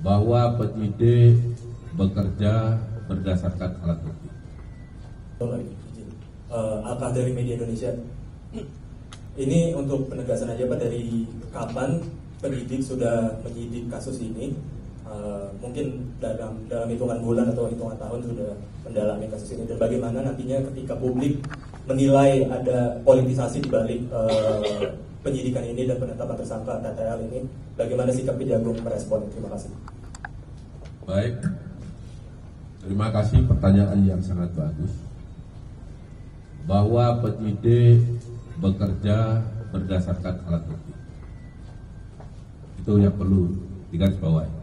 bahwa penyidik bekerja berdasarkan alat bukti. Alkah dari Media Indonesia. Ini untuk penegasan aja Pak, dari kapan penyidik sudah menyidik kasus ini? Mungkin dalam hitungan bulan atau hitungan tahun sudah mendalami kasus ini, dan bagaimana nantinya ketika publik menilai ada politisasi di balik penyidikan ini dan penetapan tersangka TTL ini, bagaimana sikap Kejagung merespon? Terima kasih. Baik, terima kasih, pertanyaan yang sangat bagus. Bahwa penyidik bekerja berdasarkan alat bukti, itu yang perlu digarisbawahi.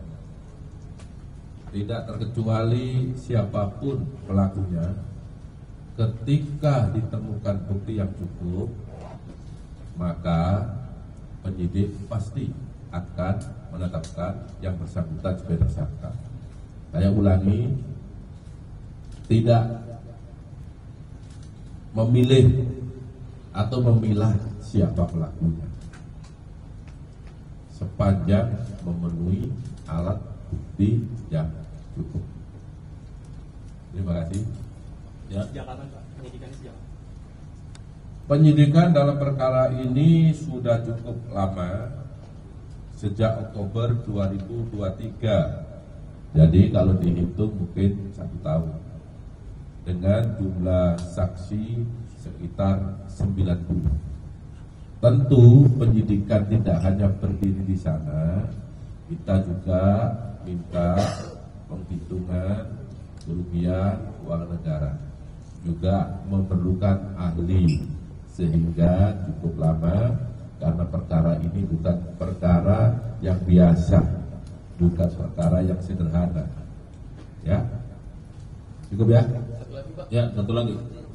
Tidak terkecuali siapapun pelakunya, ketika ditemukan bukti yang cukup, maka penyidik pasti akan menetapkan yang bersangkutan sebagai tersangka. Saya ulangi, tidak memilih atau memilah siapa pelakunya, sepanjang memenuhi alat bukti yang cukup. Terima kasih. Ya. Penyidikan dalam perkara ini sudah cukup lama, sejak Oktober 2023. Jadi kalau dihitung mungkin 1 tahun, dengan jumlah saksi sekitar 90. Tentu penyidikan tidak hanya berdiri di sana, kita juga minta penghitungan kerugian uang negara, juga memerlukan ahli, sehingga cukup lama karena perkara ini bukan perkara yang biasa, bukan perkara yang sederhana. Ya, cukup ya. Ya, satu lagi.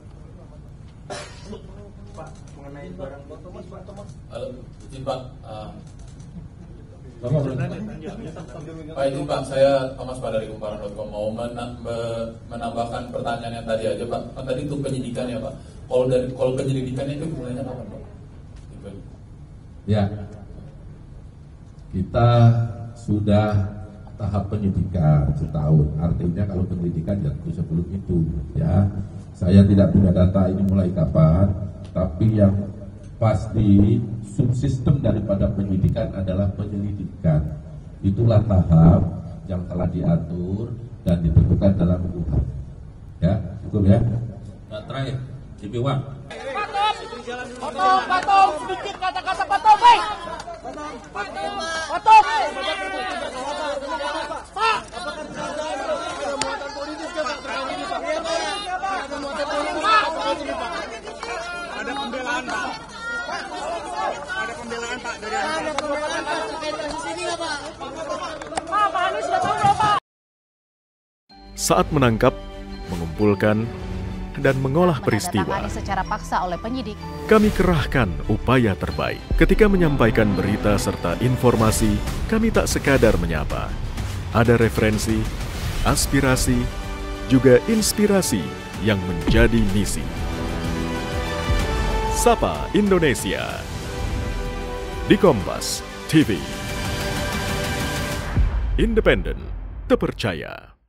Pak, mengenai barang bukti, halo, izin Pak. Bapak boleh. Pak, izin Pak, saya Thomas Pak dari Kumparan.com mau menambahkan pertanyaan yang tadi aja Pak. Kan tadi itu penyidikan ya Pak. Kalau penyelidikannya itu mulainya kapan Pak? Ya, kita sudah tahap penyidikan setahun. Artinya kalau penyelidikan ya sebelum itu, ya. Saya tidak punya data ini mulai kapan, tapi yang pasti subsistem daripada penyidikan adalah penyelidikan. Itulah tahap yang telah diatur dan ditentukan dalam UUD. Ya, cukup ya. Nah, terakhir, CP1. Patom, sedikit kata-kata patom, baik. Patom. Pak. ada pembelaan Pak. Ada pembelaan Pak dari Anda. Pak Anies sudah tahu loh, Pak. Saat menangkap, mengumpulkan, dan mengolah peristiwa, secara paksa oleh penyidik, kami kerahkan upaya terbaik. Ketika menyampaikan berita serta informasi, kami tak sekadar menyapa. Ada referensi, aspirasi, juga inspirasi yang menjadi misi. Sapa Indonesia di Kompas TV. Independen, terpercaya.